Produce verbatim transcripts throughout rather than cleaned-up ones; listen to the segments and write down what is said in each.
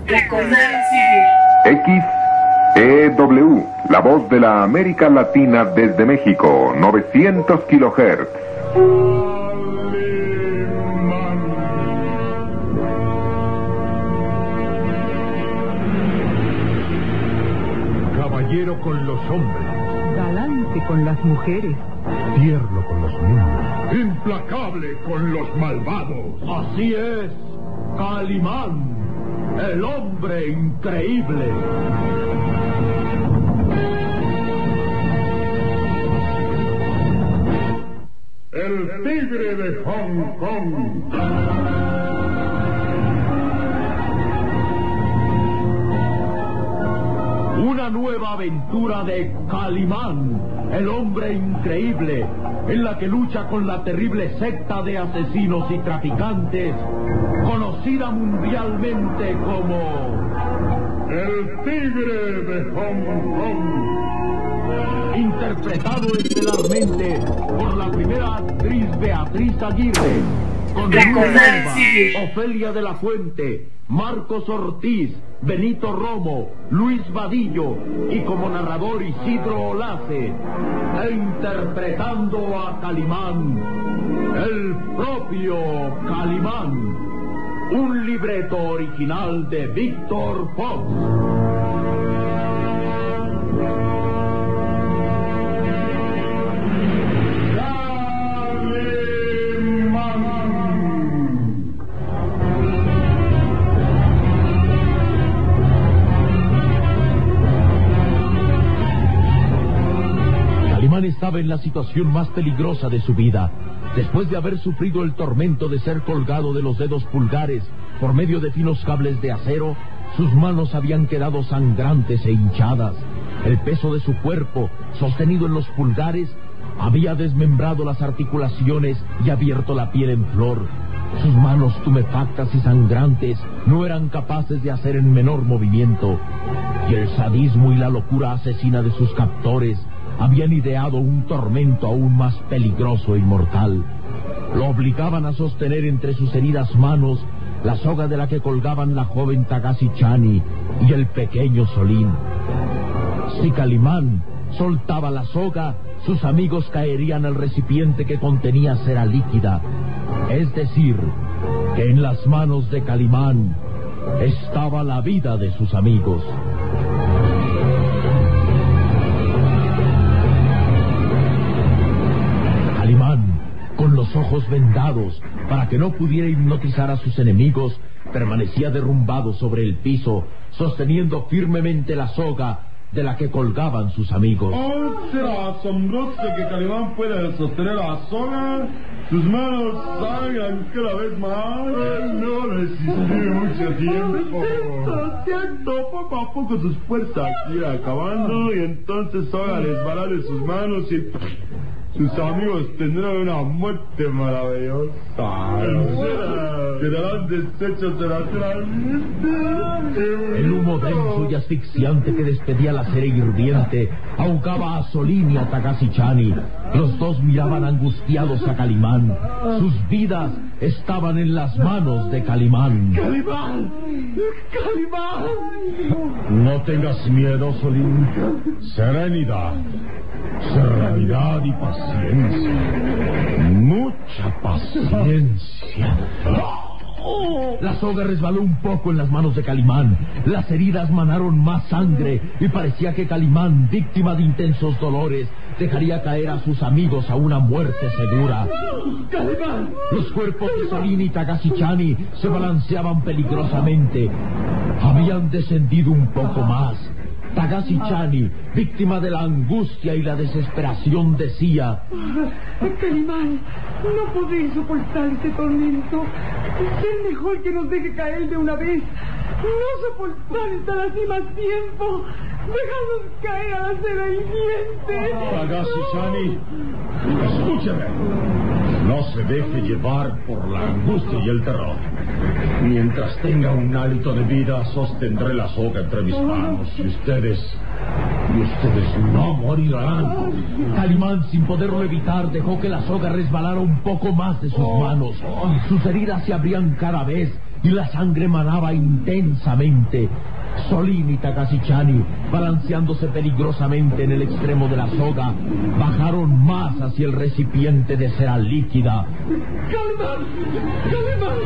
Recordar sigue. X E W, la voz de la América Latina desde México, novecientos kilohertz. Caballero con los hombres, galante con las mujeres, tierno con los niños, implacable con los malvados. Así es, Calimán, el hombre increíble. El tigre de Hong Kong. Una nueva aventura de Calimán, el hombre increíble, en la que lucha con la terrible secta de asesinos y traficantes, conocida mundialmente como el tigre de Hong Kong. Interpretado estelarmente por la primera actriz Beatriz Aguirre, con Luis Silva, Ofelia de la Fuente, Marcos Ortiz, Benito Romo, Luis Vadillo y como narrador Isidro Olace, e interpretando a Calimán, el propio Calimán, un libreto original de Víctor Fox. Calimán estaba en la situación más peligrosa de su vida. Después de haber sufrido el tormento de ser colgado de los dedos pulgares por medio de finos cables de acero, sus manos habían quedado sangrantes e hinchadas. El peso de su cuerpo, sostenido en los pulgares, había desmembrado las articulaciones y abierto la piel en flor. Sus manos tumefactas y sangrantes no eran capaces de hacer el menor movimiento. Y el sadismo y la locura asesina de sus captores habían ideado un tormento aún más peligroso e mortal. Lo obligaban a sostener entre sus heridas manos la soga de la que colgaban la joven Tagashi Chani y el pequeño Solín. Si Calimán soltaba la soga, sus amigos caerían al recipiente que contenía cera líquida. Es decir, que en las manos de Calimán estaba la vida de sus amigos. Calimán, con los ojos vendados para que no pudiera hipnotizar a sus enemigos, permanecía derrumbado sobre el piso, sosteniendo firmemente la soga de la que colgaban sus amigos. Oh, será asombroso que Calimán pueda sostener la soga. Sus manos sangran cada vez más. Él no resistió mucho tiempo. Cierto, cierto. Poco a poco sus fuerzas iban acabando y entonces soga resbalar de sus manos y sus amigos tendrán una muerte maravillosa. Quedarán deshechos naturalmente. El humo denso y asfixiante que despedía la cera hirviente ahogaba a Solín y a Tagashi Chani. Los dos miraban angustiados a Calimán. Sus vidas estaban en las manos de Calimán. ¡Calimán! ¡Calimán! No tengas miedo, Solín. Serenidad. Serenidad y paciencia. Mucha paciencia. La soga resbaló un poco en las manos de Calimán. Las heridas manaron más sangre y parecía que Calimán, víctima de intensos dolores, dejaría caer a sus amigos a una muerte segura. ¡Calimán! Los cuerpos de Solín y Tagashi Chani se balanceaban peligrosamente. Habían descendido un poco más. Tagashi Chani, víctima de la angustia y la desesperación, decía: Calimán, no podré soportar este tormento. Es mejor que nos deje caer de una vez. No soportar estar así más tiempo. Déjanos caer a la cera hirviente. Tagashi Chani, escúcheme. No se deje llevar por la angustia y el terror. Mientras tenga un hálito de vida, sostendré la soga entre mis manos y ustedes, y ustedes no morirán. Calimán, sin poderlo evitar, dejó que la soga resbalara un poco más de sus manos. Sus heridas se abrían cada vez y la sangre manaba intensamente. Solín y Takashichani, balanceándose peligrosamente en el extremo de la soga, bajaron más hacia el recipiente de cera líquida. ¡Calimán! ¡Calimán!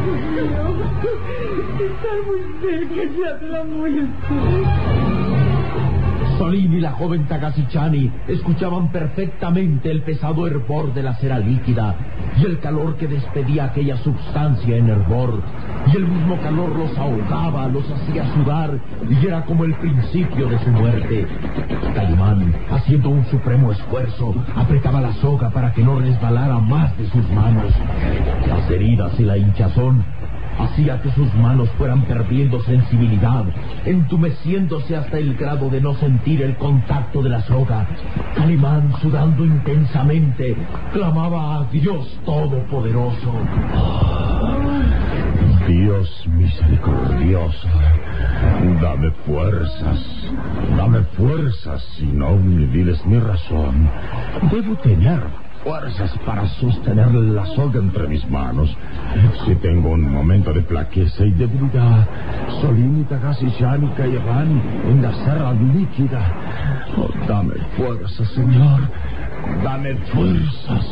Están muy cerca ya de la muerte. Solín y la joven Takashichani escuchaban perfectamente el pesado hervor de la cera líquida y el calor que despedía aquella sustancia en hervor, y el mismo calor los ahogaba, los hacía sudar, y era como el principio de su muerte. Calimán, haciendo un supremo esfuerzo, apretaba la soga para que no resbalara más de sus manos. Las heridas y la hinchazón hacía que sus manos fueran perdiendo sensibilidad, entumeciéndose hasta el grado de no sentir el contacto de la soga. Calimán, sudando intensamente, clamaba a Dios Todopoderoso. Dios misericordioso, dame fuerzas, dame fuerzas, si no me diles mi razón. Debo tener fuerzas para sostener la soga entre mis manos. Si tengo un momento de flaqueza y debilidad, Solín y Takashichani caerán en la cera líquida. Oh, dame fuerzas, Señor, dame fuerzas.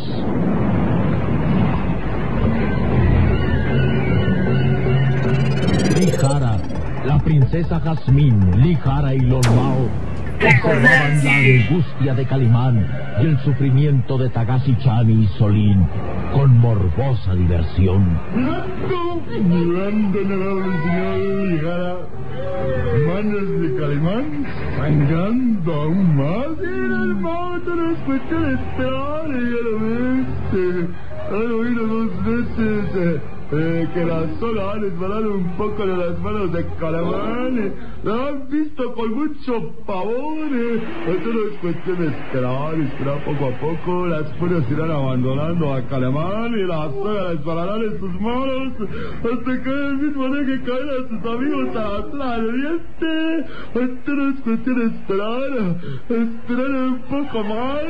Lihara, la princesa Jazmín, Lihara y Lon Mao observaban la angustia de Calimán y el sufrimiento de Takashichani y Solín con morbosa diversión. Mi gran venerable señor Lihara, manos de Calimán sangrando aún más. Era el moto, no es cuestión de esperar, ya lo ves. Han oído dos veces eh, eh, que la soga ha resbalado un poco de las manos de Calimán. Eh, la han visto con mucho pavor. Eh. Esto no es cuestión de esperar, esperar poco a poco. Las fuerzas irán abandonando a Calimán y la soga resbalará en sus manos hasta que él mismo deje caer a sus amigos atrás. ¿Y este? Esto no es cuestión de esperar, esperar un poco más.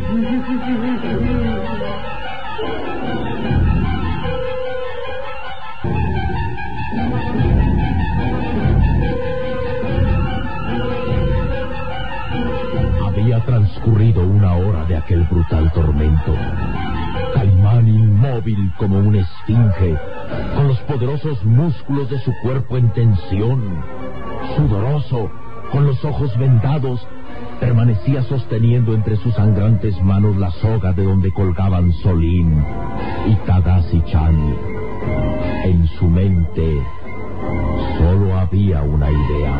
Había transcurrido una hora de aquel brutal tormento. Calimán, inmóvil como una esfinge, con los poderosos músculos de su cuerpo en tensión, sudoroso, con los ojos vendados, permanecía sosteniendo entre sus sangrantes manos la soga de donde colgaban Solín y Takashichani. En su mente solo había una idea.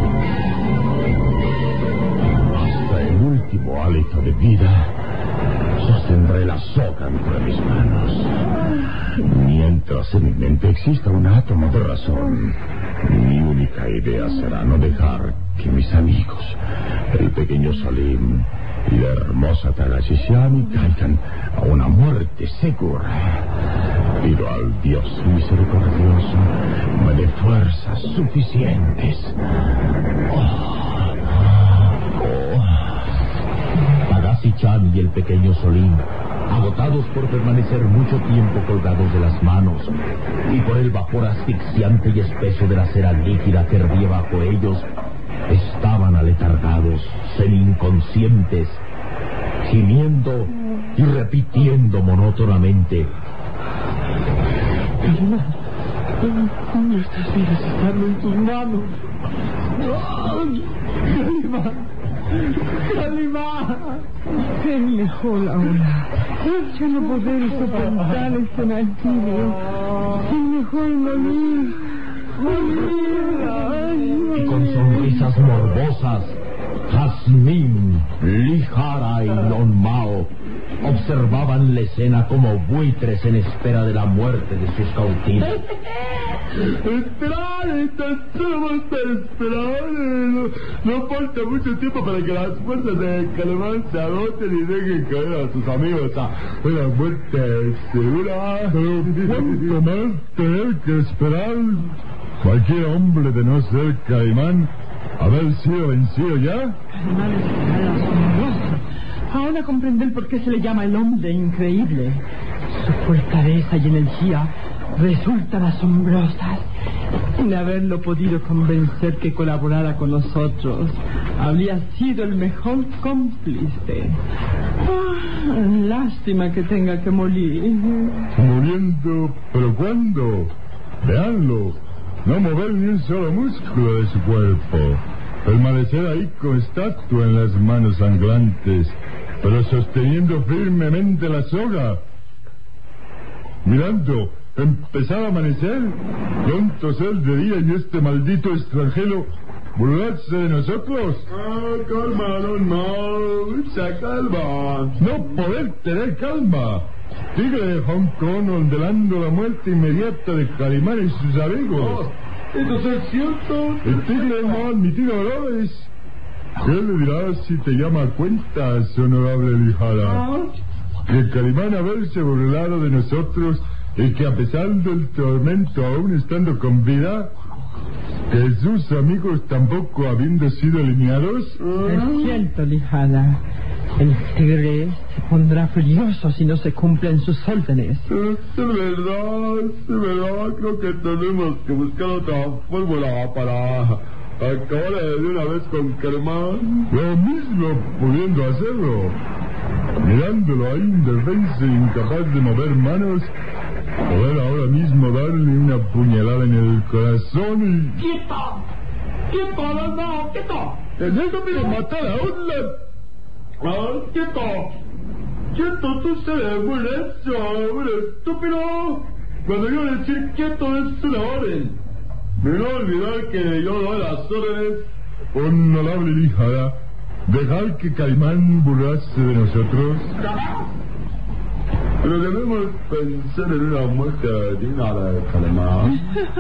Hasta el último hálito de vida sostendré la soga entre mis manos. Mientras en mi mente exista un átomo de razón, mi única idea será no dejar que mis amigos, el pequeño Solín y la hermosa Takashichani, caigan a una muerte segura. Pido al Dios misericordioso me dé fuerzas suficientes. Oh, oh. Takashichani y el pequeño Solín, agotados por permanecer mucho tiempo colgados de las manos y por el vapor asfixiante y espeso de la cera líquida que hervía bajo ellos, estaban aletargados, semi-inconscientes, gimiendo y repitiendo monótonamente: Calimán, nuestras vidas están en tus manos. Calimán, Calimán, ten mejor ahora. Ya no poder soportar este martirio. Ten mejor morir, morir. Y con sonrisas morbosas, Jazmín, Lihara y Lon Mao observaban la escena como buitres en espera de la muerte de sus cautivos. Esperar, tan solo basta esperar. No, no falta mucho tiempo para que las fuerzas de Calimán se agoten y dejen caer a sus amigos a una muerte segura. Pero ¿cuánto más tener que esperar? Cualquier hombre de no ser Calimán haber sido vencido ya. Calimán es asombroso. Ahora comprender por qué se le llama el hombre increíble. Su fortaleza y energía resultan asombrosas. Sin haberlo podido convencer que colaborara con nosotros, habría sido el mejor cómplice. Ah, lástima que tenga que morir. Muriendo, ¿pero cuándo? Veanlo, no mover ni un solo músculo de su cuerpo. Permanecer ahí con estatua en las manos sangrantes, pero sosteniendo firmemente la soga. Mirando, empezar a amanecer, pronto ser de día y este maldito extranjero burlarse de nosotros. Ah, calma, normal, mucha calma. No poder tener calma. Tigre de Hong Kong ordenando la muerte inmediata de Calimán y sus amigos. Oh, ¿eso es cierto? El tigre no ha admitido errores. ¿Qué le dirás si te llama a cuentas, honorable Lijara? Ah. Que Calimán haberse burlado de nosotros y que a pesar del tormento aún estando con vida, que sus amigos tampoco habiendo sido eliminados. Es cierto, Lijara. El tigre se pondrá furioso si no se cumplen sus órdenes. Es verdad, es verdad. Creo que tenemos que buscar otra fórmula para acabar de una vez con Calimán. Lo mismo pudiendo hacerlo. Mirándolo ahí indefenso e incapaz de mover manos, poder ahora mismo darle una puñalada en el corazón y... ¡Quieto! ¡Quieto, no, no, quieto! ¡Déjame matar a un... ¡Ah, quieto! ¡Quieto, tú eres muy necio, muy estúpido! Cuando yo decir quieto es una orden. Me no olvidar que yo doy las órdenes. Honorable Lijara, dejar que Calimán burlase de nosotros. Pero debemos pensar en una muerte digna de Calimán.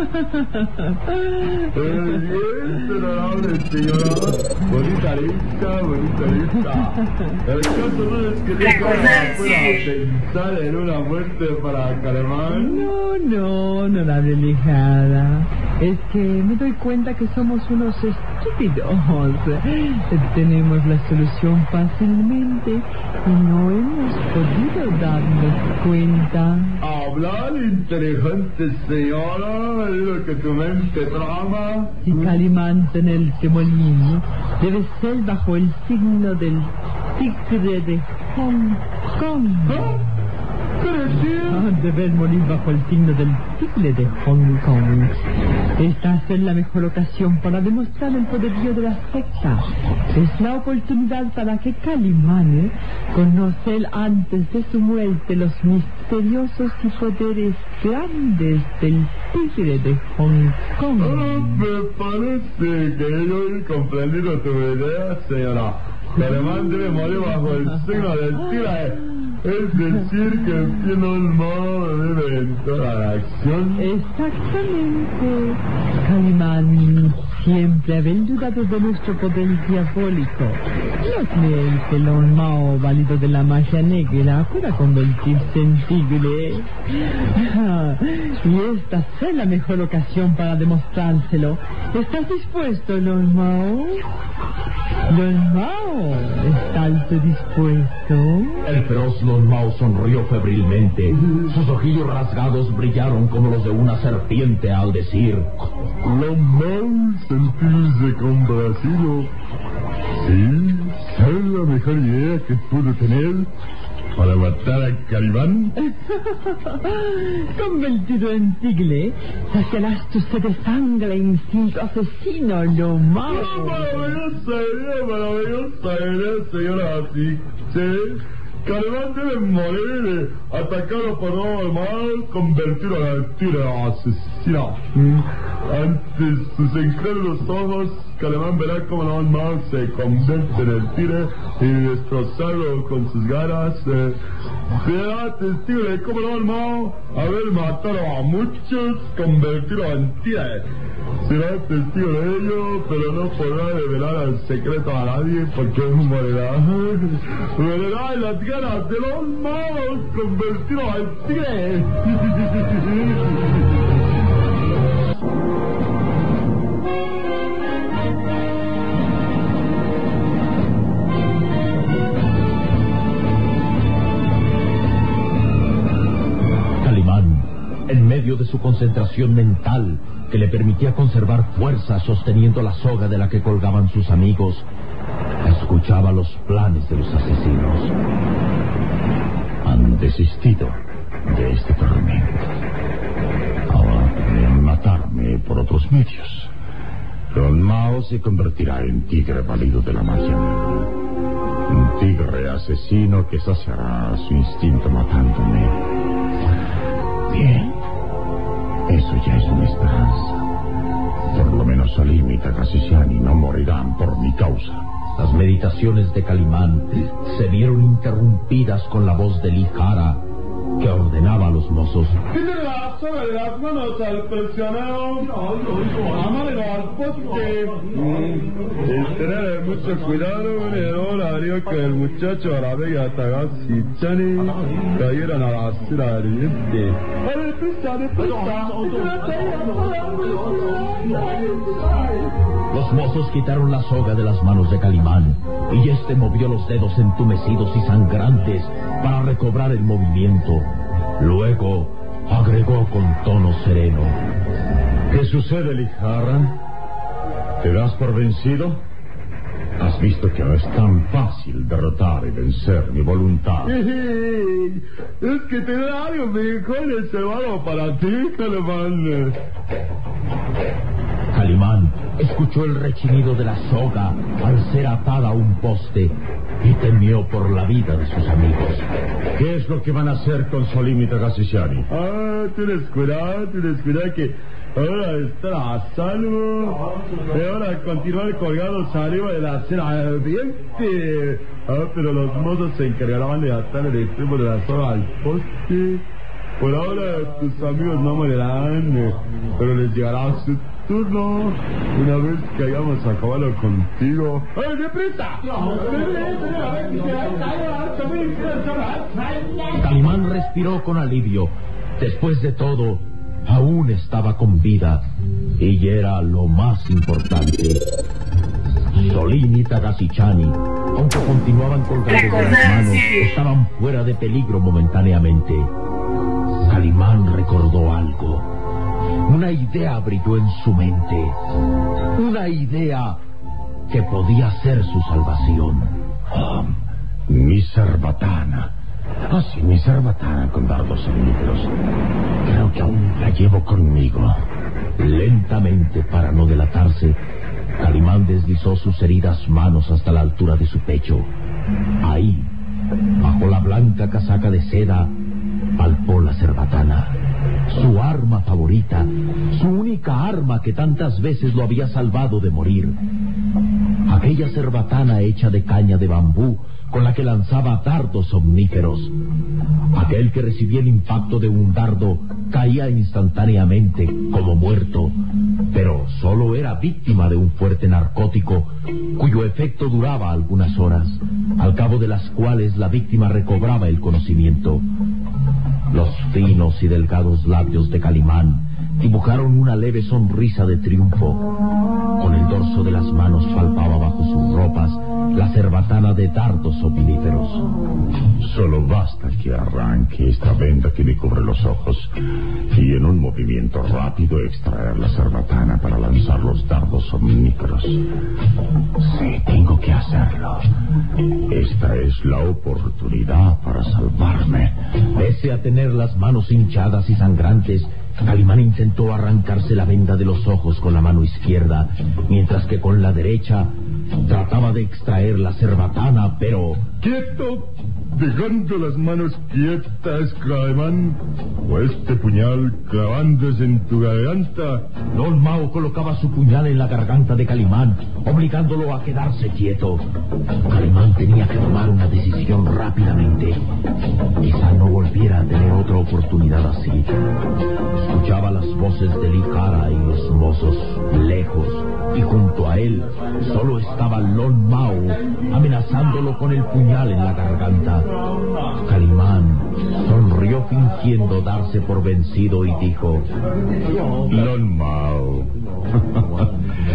Eh, bien, honorable señora. Bonita lista, bonita lista. El caso no es que Lijara pueda pensar en una muerte para Calimán. No, no, honorable Lijara. Es que me doy cuenta que somos unos estúpidos. Tenemos la solución fácilmente y no hemos podido darnos cuenta. Hablar inteligente, señora, es lo que tu mente trama. Si Calimán tiene el que morir, debe ser bajo el signo del tigre de Hong Kong. ¿Ah? ¿Qué decir? Ah, debe morir bajo el signo del tigre de Hong Kong. Esta es la mejor ocasión para demostrar el poderío de la secta. Es la oportunidad para que Calimán conoce antes de su muerte los misteriosos y poderes grandes del tigre de Hong Kong. Ah, me parece que yo he comprendido tu idea, señora. Calimán debe morir bajo el signo del tigre. Es decir, que el pie normal debe entrar a la acción. Exactamente. Calimán siempre haber dudado de nuestro poder diabólico. No creen que el Mao, válido de la magia negra, pueda convertirse en tigre. Ah, y esta es la mejor ocasión para demostrárselo. ¿Estás dispuesto, Lord Mao? Lord Mao, ¿estás dispuesto? El feroz Lord Mao sonrió febrilmente. Sus ojillos rasgados brillaron como los de una serpiente al decir: Lo mal sentirse complacido. Sí, es la mejor idea que pudo tener para matar a Calimán. Convertido en tigre, saciarás tu sed de sangre, instinto asesino, Lord Mao. Maravillosa idea, maravillosa idea, señora. Así, sí. Calimán debe morir, atacado por Lord Mao, convertido en el tigre asesino. Ante sus incrédulos ojos, Calimán verá cómo Lord Mao se convierte en el tigre y destrozarlo con sus garras. Eh, será testigo de cómo Lord Mao, haber matado a muchos, convertido en tigre. Será testigo de ello, pero no podrá revelar el secreto a nadie porque morirá. Morirá en las ganas de Lord Mao, convertido en tigre. Calimán, En medio de su concentración mental, que le permitía conservar fuerza sosteniendo la soga de la que colgaban sus amigos, escuchaba los planes de los asesinos. Han desistido de este tormento. Ahora quieren matarme por otros medios. Lon Mao se convertirá en tigre válido de la magia negra. Un tigre asesino que saciará su instinto matándome. Bien. Eso ya es una esperanza. Por lo menos Solim y Takashishani no morirán por mi causa. Las meditaciones de Calimán se vieron interrumpidas con la voz de Lijara, que ordenaba a los mozos: Quítale la soga de las manos al prisionero. Amárelo al poste. Tener mucho cuidado, el horario que el muchacho Arabe y Takashishani cayeran a la cera ardiente. Los mozos quitaron la soga de las manos de Calimán, y este movió los dedos entumecidos y sangrantes para recobrar el movimiento. Luego agregó con tono sereno: ¿Qué sucede, Lijara? ¿Te das por vencido? ¿Has visto que no es tan fácil derrotar y vencer mi voluntad? Es que te da algo mejor reservado para ti, Calimán. Calimán escuchó el rechinido de la soga al ser atada a un poste y temió por la vida de sus amigos. ¿Qué es lo que van a hacer con Solim y Takashishani? Ah, tienes cuidado, tienes cuidado que ahora están a salvo. Y ahora continuar colgados arriba de la cera ardiente. Ah, pero los mozos se encargarán de atar el extremo de la soga al poste. Por ahora tus amigos no morirán, pero les llegará su turno una vez que hayamos acabado contigo. ¡Ay, deprisa! Calimán respiró con alivio. Después de todo, aún estaba con vida, y era lo más importante. Solim y Takashishani, aunque continuaban colgados de las manos, estaban fuera de peligro momentáneamente. Calimán recordó algo. Una idea brilló en su mente. Una idea que podía ser su salvación. Oh, mi cerbatana. Ah, sí, mi cerbatana con dardos omníferos. Creo que aún la llevo conmigo. Lentamente, para no delatarse, Calimán deslizó sus heridas manos hasta la altura de su pecho. Ahí, bajo la blanca casaca de seda, palpó la cerbatana. Su arma favorita, su única arma que tantas veces lo había salvado de morir. Aquella cerbatana hecha de caña de bambú con la que lanzaba dardos omníferos. Aquel que recibía el impacto de un dardo caía instantáneamente como muerto, pero solo era víctima de un fuerte narcótico cuyo efecto duraba algunas horas, al cabo de las cuales la víctima recobraba el conocimiento. Los finos y delgados labios de Calimán dibujaron una leve sonrisa de triunfo. Con el dorso de las manos palpaba bajo sus ropas la cerbatana de dardos omníferos. Solo basta que arranque esta venda que me cubre los ojos y en un movimiento rápido extraer la cerbatana para lanzar los dardos omníferos. Sí, tengo que hacerlo. Esta es la oportunidad para salvarme. Pese a tener las manos hinchadas y sangrantes, Calimán intentó arrancarse la venda de los ojos con la mano izquierda, mientras que con la derecha trataba de extraer la cerbatana, pero... ¡Quieto! Dejando las manos quietas, Calimán, o este puñal clavándose en tu garganta. Lon Mao colocaba su puñal en la garganta de Calimán, obligándolo a quedarse quieto. Calimán tenía que tomar una decisión rápidamente. Quizá no volviera a tener otra oportunidad así. Escuchaba las voces de Lijara y los mozos lejos, y junto a él solo estaba Lon Mao, amenazándolo con el puñal en la garganta. Calimán sonrió fingiendo darse por vencido y dijo: Lon Mao,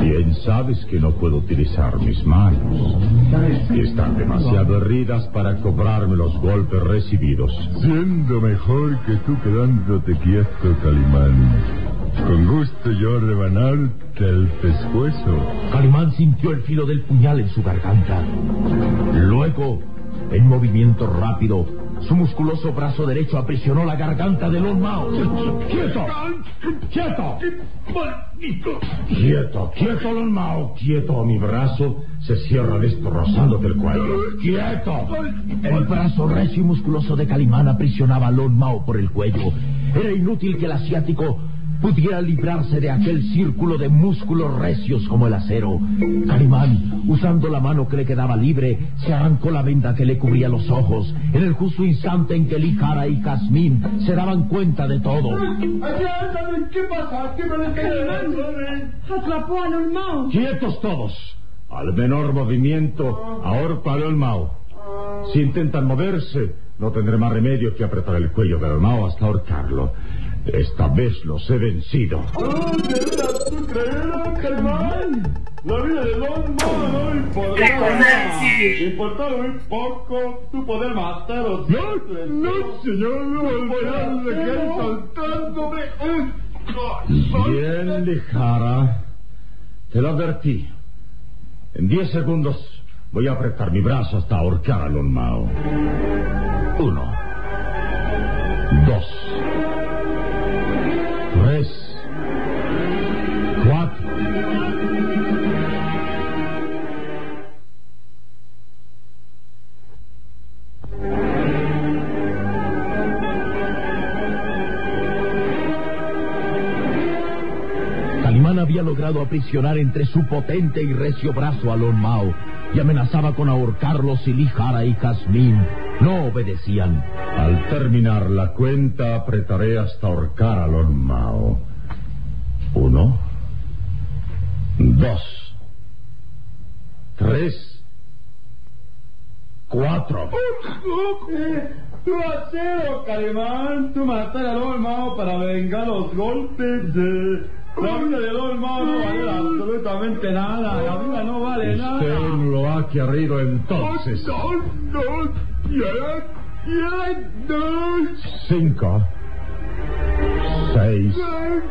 Bien sabes que no puedo utilizar mis manos. Están demasiado heridas para cobrarme los golpes recibidos. Siendo mejor que tú quedándote quieto, Calimán. Con gusto yo rebanarte el pescuezo. Calimán sintió el filo del puñal en su garganta. Luego, en movimiento rápido, su musculoso brazo derecho aprisionó la garganta de Lon Mao. ¡Quieto! ¡Quieto! ¡Quieto! ¡Quieto, Lon Mao! ¡Quieto! Mi brazo se cierra destrozándote el cuello. ¡Quieto! El brazo recio y musculoso de Calimán aprisionaba a Lon Mao por el cuello. Era inútil que el asiático pudiera librarse de aquel círculo de músculos recios como el acero. Calimán, usando la mano que le quedaba libre, se arrancó la venda que le cubría los ojos, en el justo instante en que Lee Hara y Kazmin se daban cuenta de todo. ¿Qué pasa? ¿Qué me Atrapó a Lon Mao. ¡Quietos todos! Al menor movimiento, ahorca a Lon Mao. Si intentan moverse, no tendré más remedio que apretar el cuello de Lon Mao hasta ahorcarlo. Esta vez los he vencido. ¡Oh, de veras tú creerás, Calimán! La vida de Lon Mao no importa nada. Importaba muy poco tu poder mataros. No, no, señor, no volverán a dejar saltándome. Bien, Lee Hara. Te lo advertí. En diez segundos voy a apretar mi brazo hasta ahorcar a Lon Mao. Uno. Dos. Tres. Cuatro. Calimán había logrado aprisionar entre su potente y recio brazo a Lon Mao y amenazaba con ahorcarlos si Lee Hara y Kazmin no obedecían. Al terminar la cuenta, apretaré hasta ahorcar a Lon Mao. Uno. Dos. Tres. Cuatro. ¡Tu acero, Calimán! Tú matar a Lon Mao para vengar los golpes de... La vida de Lon Mao no vale absolutamente nada. La vida no vale nada. Usted no lo ha querido entonces. No, no, ya, ya, no. Cinco. Seis.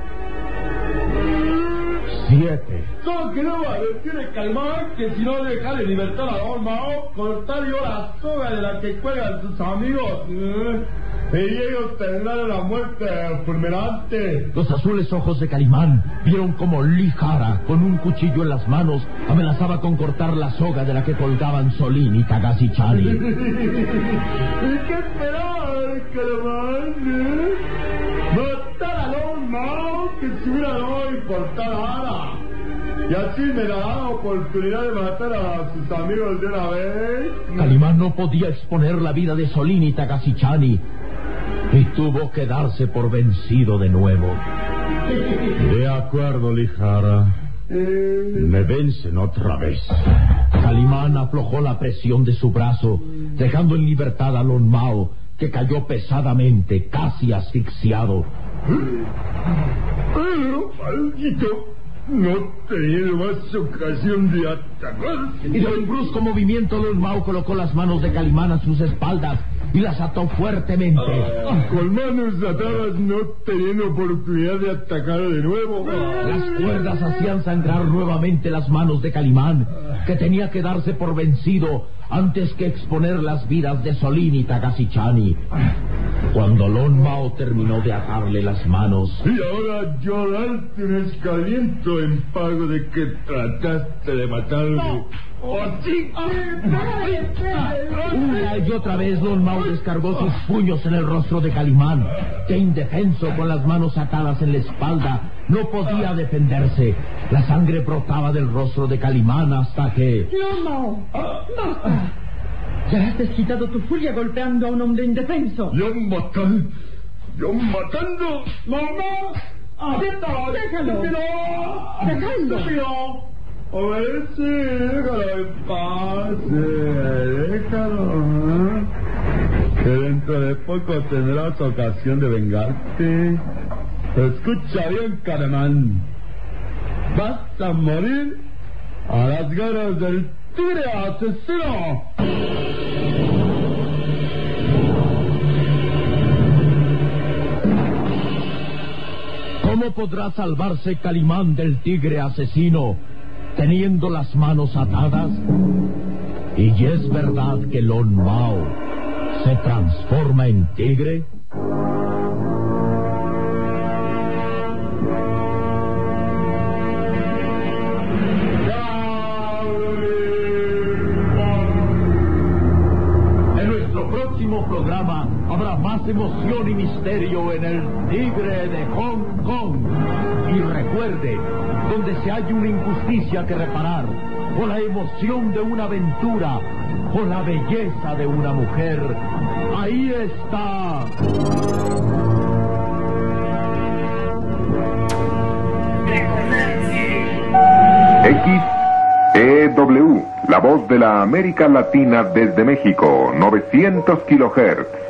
Siete. No, que no va a decir el Calimán que si no deja de libertad a Lon Mao, cortar yo la soga de la que cuelgan sus amigos. ¿eh? Y ellos tendrán la muerte fulminante. Los azules ojos de Calimán vieron como Lee Hara, con un cuchillo en las manos, amenazaba con cortar la soga de la que colgaban Solín y Tagashi Chani. ¿Y qué esperar, Calimán? ¿eh? Matar a Lon Mao, que si hubiera no importar nada. Y así me da la oportunidad de matar a sus amigos de una vez. Calimán no podía exponer la vida de Solín y Tagashi Chani y tuvo que darse por vencido de nuevo. De acuerdo, Lee Hara. Me vencen otra vez. Calimán aflojó la presión de su brazo, dejando en libertad a Lon Mao, que cayó pesadamente, casi asfixiado. Pero, maldito, no he tenido más ocasión de atacar. Y de un brusco movimiento, Lon Mao colocó las manos de Calimán a sus espaldas y las ató fuertemente. Ah, con manos atadas, no teniendo oportunidad de atacar de nuevo. Las cuerdas hacían sangrar nuevamente las manos de Calimán, que tenía que darse por vencido antes que exponer las vidas de Solín y Tagashi Chani. Cuando Lon Mao terminó de atarle las manos... Y ahora yo darte un escarmiento en pago de que trataste de matarme. No. ¡Oh, sí! Una y otra vez Lon Mao descargó sus puños en el rostro de Calimán, que indefenso, con las manos atadas en la espalda, no podía defenderse. La sangre brotaba del rostro de Calimán hasta que... Lon Mao, basta. Ya has desquitado tu furia golpeando a un hombre indefenso. Yo matando... Yo matando... ¡Mamá! ¡Déjalo! ¡Déjalo! ¡Déjalo! A ver si déjalo en paz. eh, Déjalo. ¿eh? Que dentro de poco tendrás ocasión de vengarte. Escucha bien, Calimán. Vas a morir a las garras del tigre asesino. ¿Cómo podrá salvarse Calimán del tigre asesino teniendo las manos atadas? ¿Y es verdad que Lon Mao se transforma en tigre? En nuestro próximo programa habrá más emoción y misterio en el Tigre de Hong Kong. Y recuerde, donde se haya una injusticia que reparar, o la emoción de una aventura, o la belleza de una mujer, ahí está. X E W, la voz de la América Latina desde México, novecientos kilohertz.